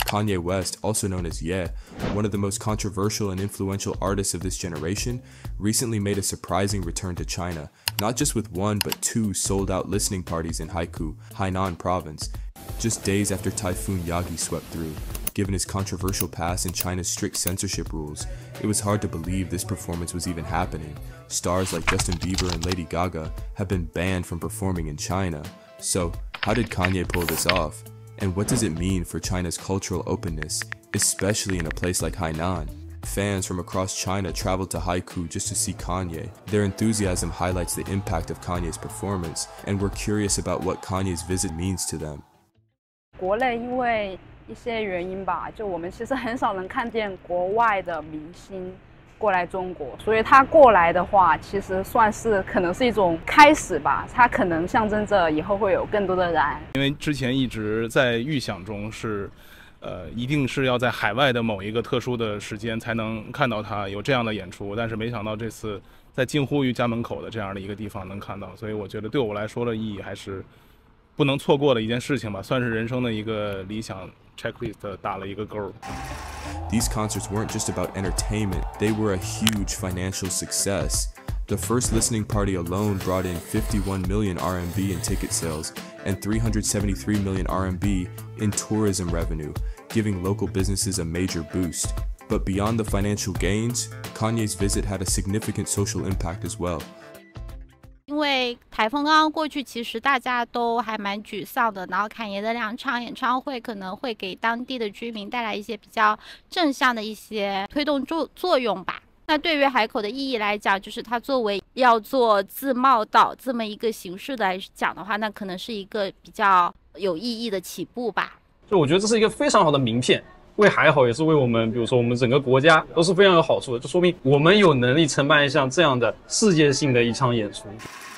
Kanye West, also known as Ye, one of the most controversial and influential artists of this generation, recently made a surprising return to China, not just with one but two sold-out listening parties in Haikou, Hainan province, just days after Typhoon Yagi swept through. Given his controversial past and China's strict censorship rules, it was hard to believe this performance was even happening. Stars like Justin Bieber and Lady Gaga have been banned from performing in China. So, how did Kanye pull this off? And what does it mean for China's cultural openness, especially in a place like Hainan? Fans from across China traveled to Haikou just to see Kanye. Their enthusiasm highlights the impact of Kanye's performance, and we're curious about what Kanye's visit means to them. 国内因为一些原因吧，就我们其实很少能看见国外的明星过来中国，所以他过来的话，其实算是可能是一种开始吧。他可能象征着以后会有更多的人。 因为之前一直在预想中是，一定是要在海外的某一个特殊的时间才能看到他有这样的演出，但是没想到这次在近乎于家门口的这样的一个地方能看到，所以我觉得对我来说的意义还是不能错过的一件事情吧，算是人生的一个理想 checklist 打了一个勾。 These concerts weren't just about entertainment, they were a huge financial success. The first listening party alone brought in 51 million RMB in ticket sales and 373 million RMB in tourism revenue, giving local businesses a major boost. But beyond the financial gains, Kanye's visit had a significant social impact as well. 因为台风刚刚过去，其实大家都还蛮沮丧的。然后侃爷的2场演唱会可能会给当地的居民带来一些比较正向的一些推动作用吧。那对于海口的意义来讲，就是它作为要做自贸岛这么一个形式来讲的话，那可能是一个比较有意义的起步吧。 就我觉得这是一个非常好的名片。为海口也是为我们，比如说我们整个国家都是非常有好处的，就说明我们有能力承办像这样的世界性的一场演出。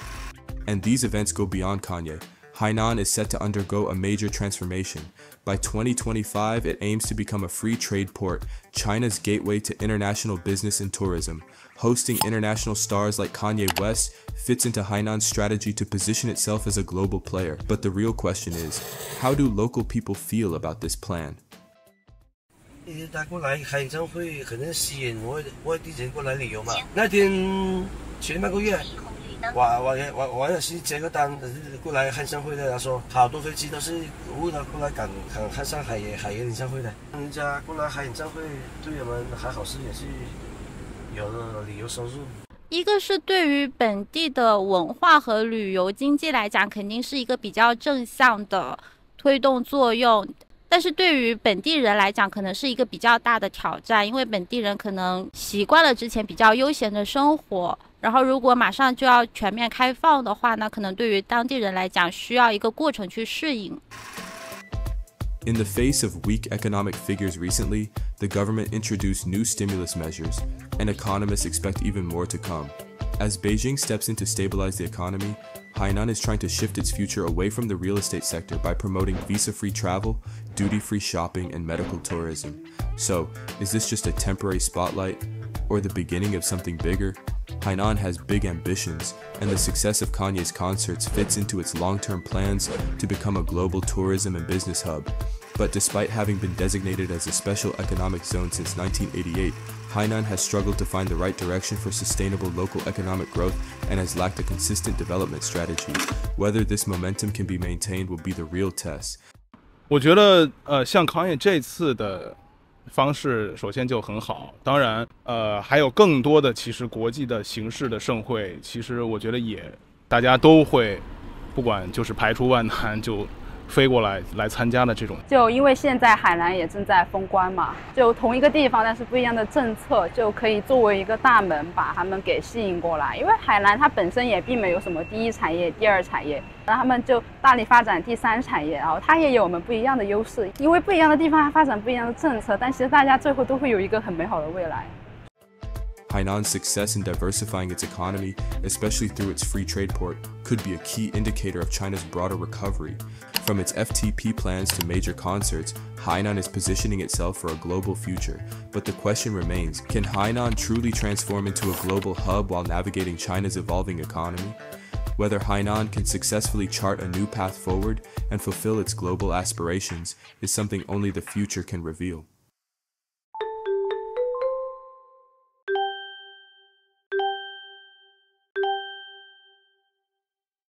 And these events go beyond Kanye. Hainan is set to undergo a major transformation. By 2025, it aims to become a free trade port, China's gateway to international business and tourism. Hosting international stars like Kanye West fits into Hainan's strategy to position itself as a global player. But the real question is, how do local people feel about this plan? 他过来开演唱会，可能吸引外地人过来旅游嘛。那天前半个月，我也是接个单，过来看演唱会的。他说好多飞机都是为了过来赶看上海爷演唱会的。人家过来开演唱会，对我们还好是也是有了旅游收入。 一个是对于本地的文化和旅游经济来讲，肯定是一个比较正向的推动作用。但是对于本地人来讲，可能是一个比较大的挑战，因为本地人可能习惯了之前比较悠闲的生活，然后如果马上就要全面开放的话，那可能对于当地人来讲，需要一个过程去适应。 In the face of weak economic figures recently, the government introduced new stimulus measures, and economists expect even more to come. As Beijing steps in to stabilize the economy, Hainan is trying to shift its future away from the real estate sector by promoting visa-free travel, duty-free shopping, and medical tourism. So, is this just a temporary spotlight, or the beginning of something bigger? Hainan has big ambitions, and the success of Kanye's concerts fits into its long-term plans to become a global tourism and business hub. But despite having been designated as a special economic zone since 1988, Hainan has struggled to find the right direction for sustainable local economic growth and has lacked a consistent development strategy. Whether this momentum can be maintained will be the real test. 我觉得像Kanye这次的方式首先就很好，当然还有更多的其实国际的形式的盛会，其实我觉得也大家都会不管就是排除万难就飞过来参加的这种。 就因为现在海南也正在封关嘛，就同一个地方但是不一样的政策，就可以作为一个大门把他们给吸引过来。因为海南它本身也并没有什么第一产业、第二产业，然后他们就大力发展第三产业，然后它也有我们不一样的优势。因为不一样的地方它发展不一样的政策，但其实大家最后都会有一个很美好的未来。 Hainan's success in diversifying its economy, especially through its free trade port, could be a key indicator of China's broader recovery. From its FTP plans to major concerts, Hainan is positioning itself for a global future. But the question remains, can Hainan truly transform into a global hub while navigating China's evolving economy? Whether Hainan can successfully chart a new path forward and fulfill its global aspirations is something only the future can reveal.